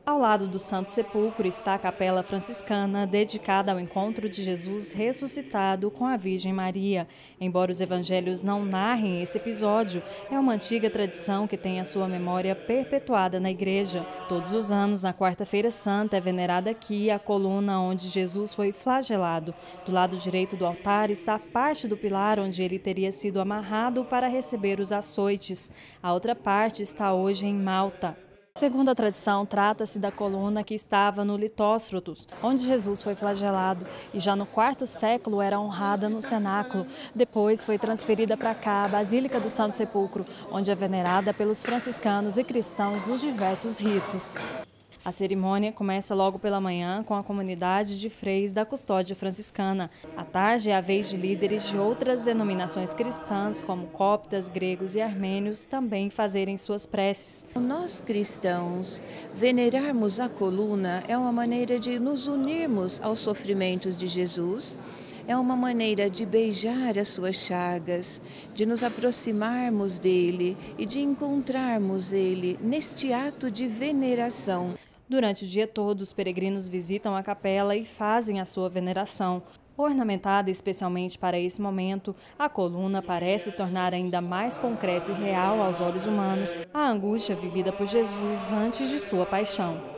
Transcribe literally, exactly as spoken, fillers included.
Ao lado do Santo Sepulcro está a Capela Franciscana, dedicada ao encontro de Jesus ressuscitado com a Virgem Maria. Embora os evangelhos não narrem esse episódio, é uma antiga tradição que tem a sua memória perpetuada na igreja. Todos os anos, na Quarta-feira Santa, é venerada aqui a coluna onde Jesus foi flagelado. Do lado direito do altar está a parte do pilar onde ele teria sido amarrado para receber os açoites. A outra parte está hoje em Malta. Segundo a tradição, trata-se da coluna que estava no Litóstrotos, onde Jesus foi flagelado, e já no quarto século era honrada no cenáculo. Depois foi transferida para cá a Basílica do Santo Sepulcro, onde é venerada pelos franciscanos e cristãos dos diversos ritos. A cerimônia começa logo pela manhã com a comunidade de freis da custódia franciscana. À tarde é a vez de líderes de outras denominações cristãs, como coptas, gregos e armênios, também fazerem suas preces. Nós cristãos, venerarmos a coluna é uma maneira de nos unirmos aos sofrimentos de Jesus. É uma maneira de beijar as suas chagas, de nos aproximarmos dele e de encontrarmos ele neste ato de veneração. Durante o dia todo, os peregrinos visitam a capela e fazem a sua veneração. Ornamentada especialmente para esse momento, a coluna parece tornar ainda mais concreto e real aos olhos humanos a angústia vivida por Jesus antes de sua paixão.